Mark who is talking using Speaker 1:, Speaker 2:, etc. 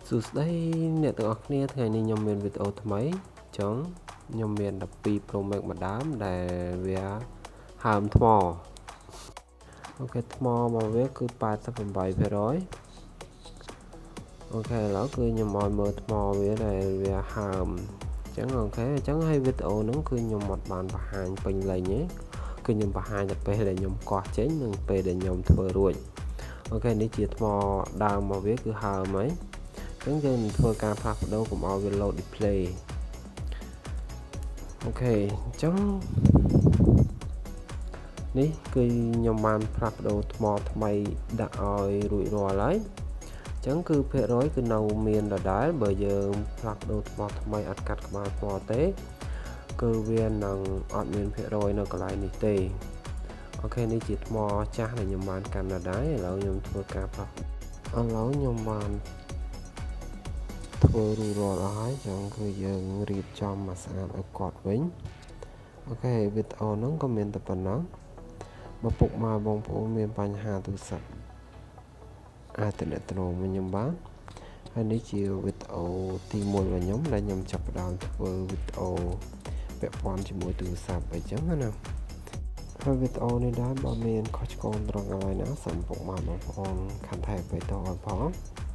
Speaker 1: សួស្តីអ្នកទាំងអស់គ្នាថ្ងៃនេះខ្ញុំមានវីដេអូថ្មីចឹងខ្ញុំមាន12 Pro Max ម្ដងដែលវាហើមថ្មអូខេថ្មរបស់វាគឺ 88% អូខេឥឡូវគឺខ្ញុំឲ្យមើលថ្មវាដែលវាហើមចឹងអូខេអញ្ចឹងហើយវីដេអូហ្នឹងគឺខ្ញុំអត់បានបង្ហាញពេញលេញទេគឺខ្ញុំបង្ហាញតែពេលដែលខ្ញុំកោះចេញនិងពេលដែលខ្ញុំធ្វើរួចអូខេនេះជាថ្មដើមរបស់វាគឺហើមហើយចឹងយើងនឹងធ្វើការផ្លាស់ប្ដូរកុំឲ្យវា load display អូខេអញ្ចឹងនេះគឺខ្ញុំបានផ្លាស់ប្ដូរថ្មថ្មីដាក់ឲ្យរួចរាល់ហើយអញ្ចឹងគឺភាគរយគឺនៅមានដដែលបើយើងផ្លាស់ប្ដូរថ្មថ្មីអត់កាត់ក្បាលថ្មទេគឺវានឹងអត់មានភាគរយនៅកន្លែងនេះទេអូខេនេះជាថ្មចាស់ដែលខ្ញុំបានកាន់ដដែលឥឡូវខ្ញុំធ្វើការផ្លាស់ឥឡូវខ្ញុំបានធ្វើរួចរាល់ហើយចឹងគឺយើងរៀបចំមកស្អាតឲ្យគាត់វិញអូខេវីដេអូហ្នឹងក៏មានតែប៉ុណ្ណឹងបើពុកម៉ែបងប្អូនមានបញ្ហាទូរស័ព្ទអាចទំនាក់ទំនងvớiខ្ញុំបានហើយនេះជាវីដេអូទី1របស់ខ្ញុំដែលខ្ញុំចាប់ផ្ដើមធ្វើវីដេអូពាក់ព័ន្ធជាមួយទូរស័ព្ទអីចឹងណាហើយវីដេអូនេះដែរបើមានខុសឆ្គងត្រង់កន្លែងណាសូមពុកម៉ែបងប្អូនខន្តីអភ័យទោសឲ្យផង